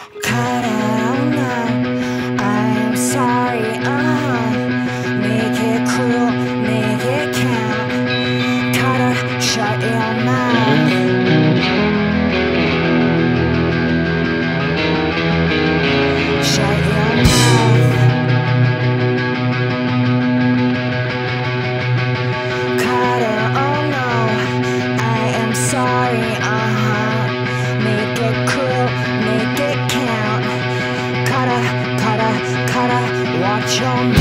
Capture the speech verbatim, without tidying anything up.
Cut out now, I'm sorry, uh-huh. Make it cruel, make it count. Gotta shut your mouth. Shut your mouth. Cutter, oh no, I am sorry, uh-huh. Make it cruel, make it count. Cutter, cutter, cutter, watch your mouth.